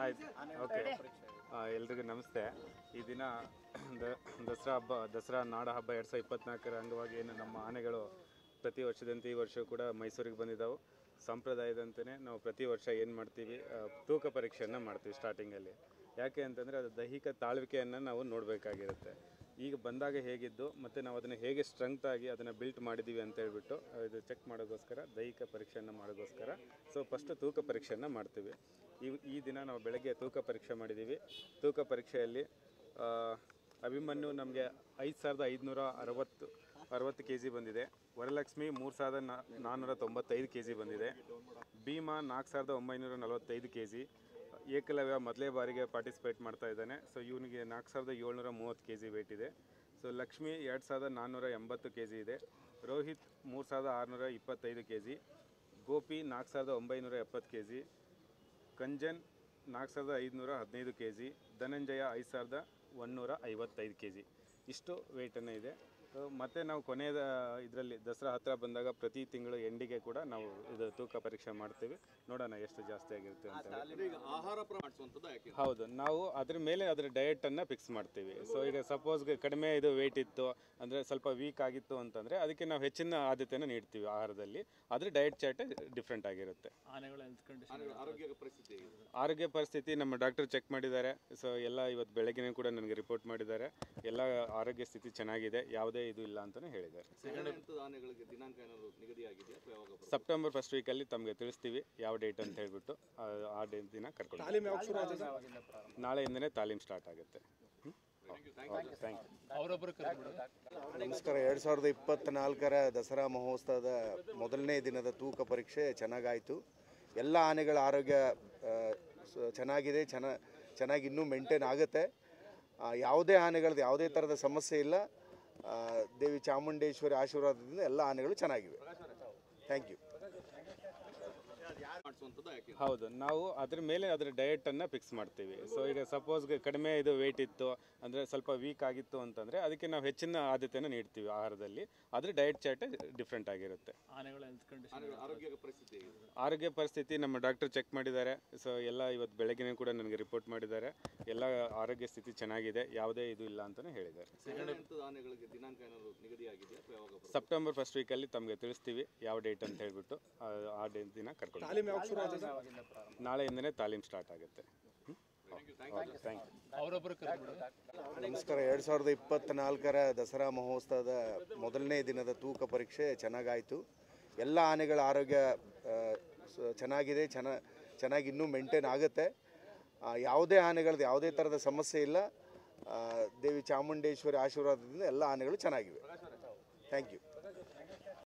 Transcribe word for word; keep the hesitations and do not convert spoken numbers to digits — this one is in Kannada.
ಆಯ್ತು ಓಕೆ ಎಲ್ರಿಗೂ ನಮಸ್ತೆ. ಈ ದಿನ ದ- ದಸರಾ ಹಬ್ಬ ದಸರಾ ನಾಡ ಹಬ್ಬ ಎರಡು ಸಾವಿರದ ಇಪ್ಪತ್ತ್ನಾಲ್ಕರ ಅಂಗವಾಗಿ ಏನು ನಮ್ಮ ಆನೆಗಳು ಪ್ರತಿ ವರ್ಷದಂತೆ ಈ ವರ್ಷ ಕೂಡ ಮೈಸೂರಿಗೆ ಬಂದಿದ್ದಾವೆ. ಸಂಪ್ರದಾಯದಂತೆಯೇ ನಾವು ಪ್ರತಿ ವರ್ಷ ಏನು ಮಾಡ್ತೀವಿ, ಆ, ತೂಕ ಪರೀಕ್ಷೆಯನ್ನು ಮಾಡ್ತೀವಿ ಸ್ಟಾರ್ಟಿಂಗಲ್ಲಿ. ಯಾಕೆ ಅಂತಂದರೆ ಅದು ದೈಹಿಕ ತಾಳ್ವಿಕೆಯನ್ನು ನಾವು ನೋಡಬೇಕಾಗಿರುತ್ತೆ. ಈಗ ಬಂದಾಗ ಹೇಗಿದ್ದು ಮತ್ತು ನಾವು ಅದನ್ನು ಹೇಗೆ ಸ್ಟ್ರೆಂತ್ ಆಗಿ ಅದನ್ನು ಬಿಲ್ಟ್ ಮಾಡಿದ್ದೀವಿ ಅಂತ ಹೇಳ್ಬಿಟ್ಟು ಆ, ಇದು ಚೆಕ್ ಮಾಡೋಕ್ಕೋಸ್ಕರ ದೈಹಿಕ ಪರೀಕ್ಷೆಯನ್ನು ಮಾಡೋಕ್ಕೋಸ್ಕರ ಸೊ ಫಸ್ಟು ತೂಕ ಪರೀಕ್ಷೆಯನ್ನು ಮಾಡ್ತೀವಿ. ಈ ಈ ದಿನ ನಾವು ಬೆಳಗ್ಗೆ ತೂಕ ಪರೀಕ್ಷೆ ಮಾಡಿದ್ದೀವಿ. ತೂಕ ಪರೀಕ್ಷೆಯಲ್ಲಿ ಆ, ಅಭಿಮನ್ಯು ನಮಗೆ ಐದು ಸಾವಿರದ ಐದುನೂರ ಅರವತ್ತು ಅರವತ್ತು ಕೆ ಜಿ ಬಂದಿದೆ. ವರಲಕ್ಷ್ಮಿ ಮೂರು ಸಾವಿರದ ನಾ ನಾನ್ನೂರ ತೊಂಬತ್ತೈದು ಕೆ ಜಿ ಬಂದಿದೆ. ಭೀಮಾ ನಾಲ್ಕು ಸಾವಿರದ ಒಂಬೈನೂರ ನಲವತ್ತೈದು ಕೆ ಜಿ. ಏಕಲವ್ಯ ಮೊದಲೇ ಬಾರಿಗೆ ಪಾರ್ಟಿಸಿಪೇಟ್ ಮಾಡ್ತಾ ಇದ್ದಾನೆ. ಸೊ ಇವನಿಗೆ ನಾಲ್ಕು ಸಾವಿರದ ಏಳ್ನೂರ ಮೂವತ್ತು ಕೆ ಜಿ ವೇಟ್ ಇದೆ. ಸೊ ಲಕ್ಷ್ಮಿ ಎರಡು ಸಾವಿರದ ನಾನ್ನೂರ ಎಂಬತ್ತು ಕೆ ಜಿ ಇದೆ. ರೋಹಿತ್ ಮೂರು ಸಾವಿರದ ಆರುನೂರ ಇಪ್ಪತ್ತೈದು ಕೆ ಜಿ. ಗೋಪಿ ನಾಲ್ಕು ಸಾವಿರದ ಒಂಬೈನೂರ ಎಪ್ಪತ್ತು ಕೆ ಜಿ. ಕಂಜನ್ ನಾಲ್ಕು ಸಾವಿರದ ಐದುನೂರ ಹದಿನೈದು ಕೆ ಜಿ. ಧನಂಜಯ ಐದು ಸಾವಿರದ ಒಂದುನೂರ ಐವತ್ತೈದು ಕೆ ಜಿ. ಇಷ್ಟು ವೇಟನ್ನು ಇದೆ. ಮತ್ತು ನಾವು ಕೊನೆಯದ ಇದರಲ್ಲಿ ದಸರಾ ಹತ್ತಿರ ಬಂದಾಗ ಪ್ರತಿ ತಿಂಗಳು ಎಂಡಿಗೆ ಕೂಡ ನಾವು ಇದು ತೂಕ ಪರೀಕ್ಷೆ ಮಾಡ್ತೀವಿ. ನೋಡೋಣ ಎಷ್ಟು ಜಾಸ್ತಿ ಆಗಿರುತ್ತೆ ಅಂತ. ಹೌದು, ನಾವು ಅದ್ರ ಮೇಲೆ ಅದರ ಡಯಟನ್ನು ಫಿಕ್ಸ್ ಮಾಡ್ತೀವಿ. ಸೊ ಈಗ ಸಪೋಸ್ ಕಡಿಮೆ ಇದು ವೇಟ್ ಇತ್ತು ಅಂದರೆ ಸ್ವಲ್ಪ ವೀಕ್ ಆಗಿತ್ತು ಅಂತಂದರೆ ಅದಕ್ಕೆ ನಾವು ಹೆಚ್ಚಿನ ಆದ್ಯತೆಯನ್ನು ನೀಡ್ತೀವಿ ಆಹಾರದಲ್ಲಿ. ಅದ್ರ ಡಯಟ್ ಚಾರ್ಟ್ ಡಿಫ್ರೆಂಟ್ ಆಗಿರುತ್ತೆ. ಆರೋಗ್ಯ ಪರಿಸ್ಥಿತಿ ನಮ್ಮ ಡಾಕ್ಟರ್ ಚೆಕ್ ಮಾಡಿದ್ದಾರೆ. ಸೊ ಎಲ್ಲ ಇವತ್ತು ಬೆಳಗ್ಗೆ ಕೂಡ ನನಗೆ ರಿಪೋರ್ಟ್ ಮಾಡಿದ್ದಾರೆ. ಎಲ್ಲ ಆರೋಗ್ಯ ಸ್ಥಿತಿ ಚೆನ್ನಾಗಿದೆ, ಯಾವುದೇ ಇದು ಇಲ್ಲ ಅಂತಲೇ ಹೇಳಿದ್ದಾರೆ. ಸೆಪ್ಟೆಂಬರ್ ಫಸ್ಟ್ ವೀಕಲ್ಲಿ ತಮಗೆ ತಿಳಿಸ್ತೀವಿ ಯಾವ ಡೇಟ್ ಅಂತ ಹೇಳ್ಬಿಟ್ಟು. ಆ ಡೇಟ್ ದಿನ ಕರ್ಕೊಂಡು ನಾಳೆಯಿಂದನೇ ತಾಲೀಮ್ ಸ್ಟಾರ್ಟ್ ಆಗುತ್ತೆ. ನಮಸ್ಕಾರ. ಎರಡು ಸಾವಿರದ ಇಪ್ಪತ್ತ್ನಾಲ್ಕರ ದಸರಾ ಮಹೋತ್ಸವದ ಮೊದಲನೇ ದಿನದ ತೂಕ ಪರೀಕ್ಷೆ ಚೆನ್ನಾಗಾಯಿತು. ಎಲ್ಲ ಆನೆಗಳ ಆರೋಗ್ಯ ಚೆನ್ನಾಗಿದೆ, ಚೆನ್ನ ಚೆನ್ನಾಗಿ ಇನ್ನೂ ಮೇಂಟೈನ್ ಆಗುತ್ತೆ. ಯಾವುದೇ ಆನೆಗಳದ್ದು ಯಾವುದೇ ಥರದ ಸಮಸ್ಯೆ ಇಲ್ಲ. ದೇವಿ ಚಾಮುಂಡೇಶ್ವರಿ ಆಶೀರ್ವಾದದಿಂದ ಎಲ್ಲ ಆನೆಗಳು ಚೆನ್ನಾಗಿವೆ. Thank you. ಹೌದು, ನಾವು ಅದ್ರ ಮೇಲೆ ಅದರ ಡಯಟನ್ನು ಫಿಕ್ಸ್ ಮಾಡ್ತೀವಿ. ಸೊ ಈಗ ಸಪೋಸ್ ಕಡಿಮೆ ಇದು ವೇಟ್ ಇತ್ತು ಅಂದರೆ ಸ್ವಲ್ಪ ವೀಕ್ ಆಗಿತ್ತು ಅಂತಂದರೆ ಅದಕ್ಕೆ ನಾವು ಹೆಚ್ಚಿನ ಆದ್ಯತೆಯನ್ನು ನೀಡ್ತೀವಿ ಆಹಾರದಲ್ಲಿ. ಅದ್ರ ಡಯಟ್ ಚಾರ್ಟ್ ಡಿಫ್ರೆಂಟ್ ಆಗಿರುತ್ತೆ. ಆರೋಗ್ಯ ಪರಿಸ್ಥಿತಿ ನಮ್ಮ ಡಾಕ್ಟರ್ ಚೆಕ್ ಮಾಡಿದ್ದಾರೆ. ಸೊ ಎಲ್ಲ ಇವತ್ತು ಬೆಳಗ್ಗೆ ಕೂಡ ನನಗೆ ರಿಪೋರ್ಟ್ ಮಾಡಿದ್ದಾರೆ. ಎಲ್ಲ ಆರೋಗ್ಯ ಸ್ಥಿತಿ ಚೆನ್ನಾಗಿದೆ, ಯಾವುದೇ ಇದು ಇಲ್ಲ ಅಂತಲೇ ಹೇಳಿದ್ದಾರೆ. ಸೆಪ್ಟೆಂಬರ್ ಫಸ್ಟ್ ವೀಕಲ್ಲಿ ತಮಗೆ ತಿಳಿಸ್ತೀವಿ ಯಾವ ಡೇಟ್ ಅಂತ ಹೇಳ್ಬಿಟ್ಟು. ಆ ಡೇಟ್ ದಿನ ಕರ್ಕೊಂಡು ನಾಳೆಯಿಂದನೇ ತಾಲೀಮ್ ಸ್ಟಾರ್ಟ್ ಆಗುತ್ತೆ. ನಮಸ್ಕಾರ. ಎರಡು ಸಾವಿರದ ಇಪ್ಪತ್ತ್ನಾಲ್ಕರ ದಸರಾ ಮಹೋತ್ಸವದ ಮೊದಲನೇ ದಿನದ ತೂಕ ಪರೀಕ್ಷೆ ಚೆನ್ನಾಗಾಯಿತು. ಎಲ್ಲ ಆನೆಗಳ ಆರೋಗ್ಯ ಚೆನ್ನಾಗಿದೆ, ಚೆನ್ನ ಚೆನ್ನಾಗಿ ಇನ್ನೂ ಮೇಂಟೈನ್ ಆಗುತ್ತೆ. ಯಾವುದೇ ಆನೆಗಳದ್ದು ಯಾವುದೇ ಥರದ ಸಮಸ್ಯೆ ಇಲ್ಲ. ದೇವಿ ಚಾಮುಂಡೇಶ್ವರಿ ಆಶೀರ್ವಾದದಿಂದ ಎಲ್ಲ ಆನೆಗಳು ಚೆನ್ನಾಗಿವೆ. Thank you.